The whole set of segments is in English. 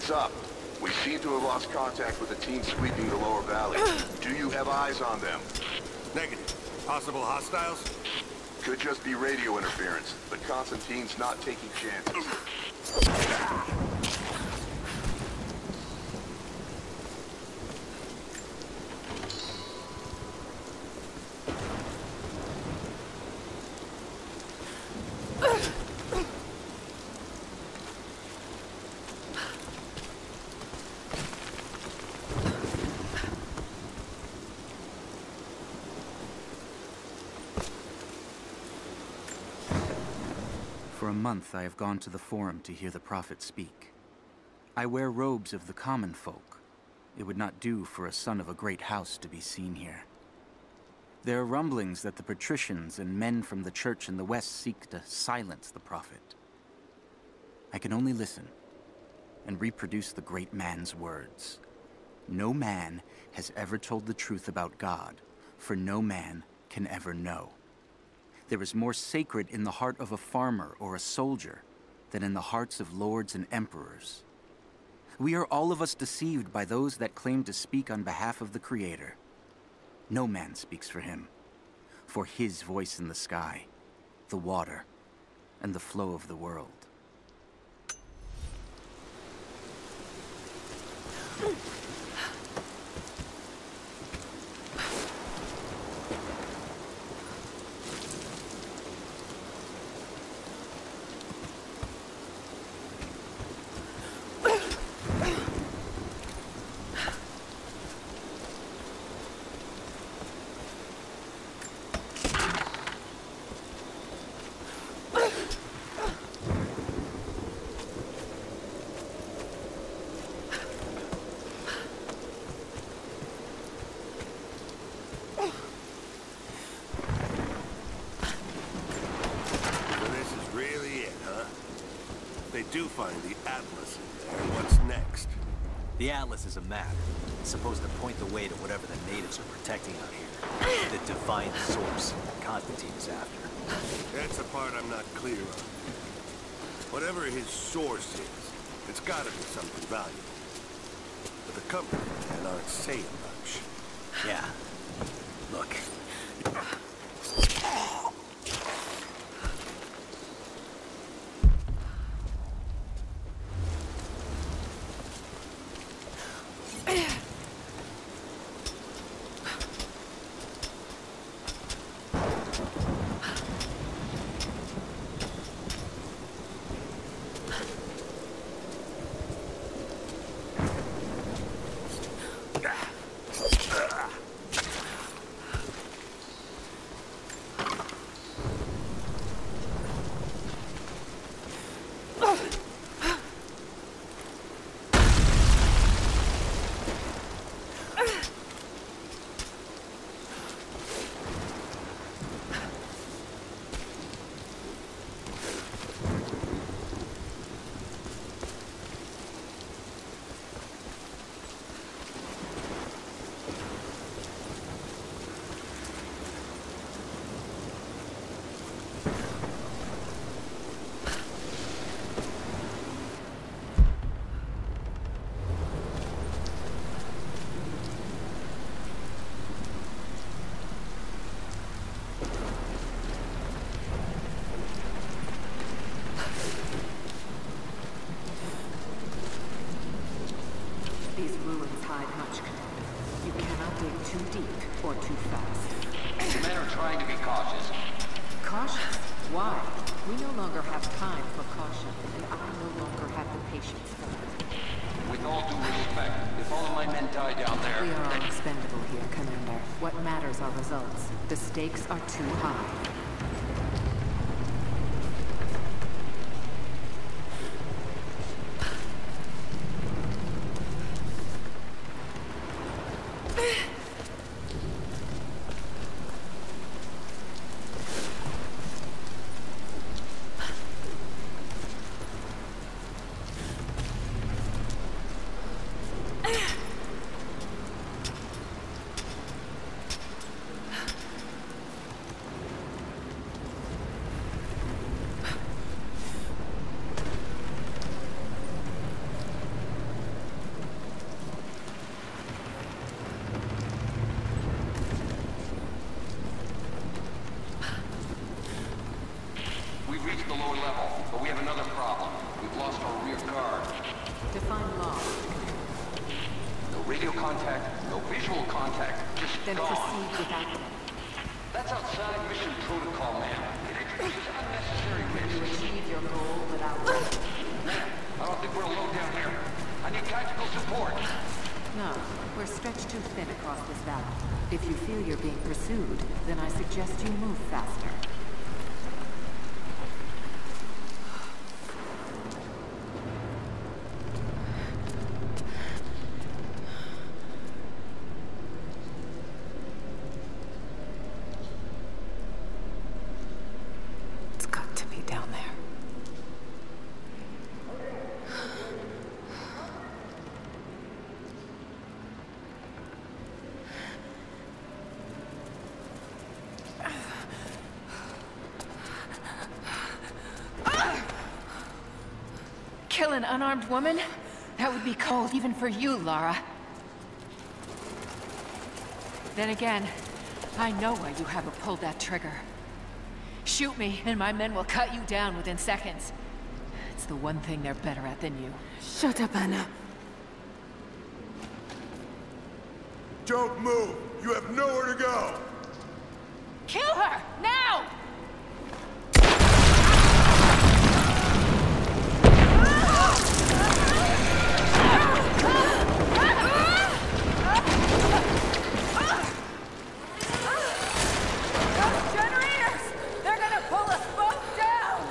Heads up. We seem to have lost contact with the team sweeping the lower valley. Do you have eyes on them? Negative. Possible hostiles? Could just be radio interference, but Constantine's not taking chances. For a month I have gone to the Forum to hear the Prophet speak. I wear robes of the common folk. It would not do for a son of a great house to be seen here. There are rumblings that the patricians and men from the church in the west seek to silence the Prophet. I can only listen and reproduce the great man's words. No man has ever told the truth about God, for no man can ever know. There is more sacred in the heart of a farmer or a soldier than in the hearts of lords and emperors. We are all of us deceived by those that claim to speak on behalf of the Creator. No man speaks for him, for his voice in the sky, the water, and the flow of the world. Do find the Atlas in there. What's next? The Atlas is a map. It's supposed to point the way to whatever the natives are protecting out here. The divine source Constantine is after. That's the part I'm not clear on. Whatever his source is, it's gotta be something valuable. But the company aren't saying much. Yeah. Look. Too deep or too fast. The men are trying to be cautious. Cautious? Why? We no longer have time for caution, and I no longer have the patience for it. With all due respect, if all of my men die down there... We are all expendable here, Commander. What matters are results. The stakes are too high. radio contact, no visual contact, just Then gone. proceed without them. That's outside mission protocol, ma'am. It introduces unnecessary You risks. achieve your goal without them. Ma'am, I don't think we're alone down here. I need tactical support. No, we're stretched too thin across this valley. If you feel you're being pursued, then I suggest you move faster. It's got to be down there. Kill an unarmed woman? That would be cold even for you, Lara. Then again, I know why you haven't pulled that trigger. Shoot me, and my men will cut you down within seconds. It's the one thing they're better at than you. Shut up, Anna. Don't move! You have nowhere to go! Kill her! Now! Those generators! They're gonna pull us both down!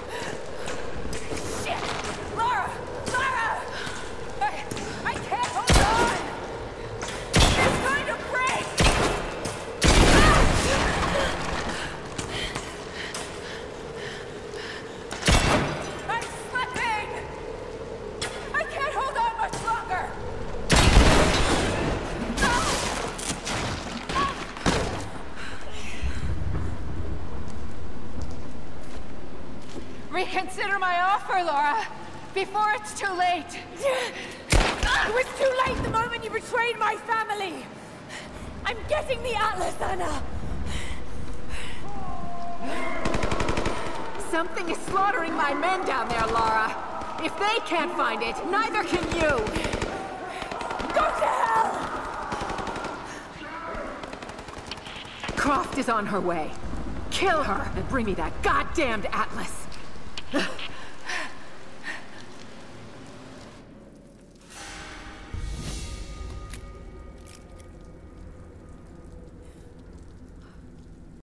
Shit! Lara! Lara! I can't hold on! It's going to break! I'm slipping! I can't hold on much longer! Reconsider my offer, Laura, before it's too late. It was too late the moment you betrayed my family! I'm getting the Atlas, Anna! Something is slaughtering my men down there, Laura. If they can't find it, neither can you. Go to hell! Croft is on her way. Kill her and bring me that goddamned Atlas.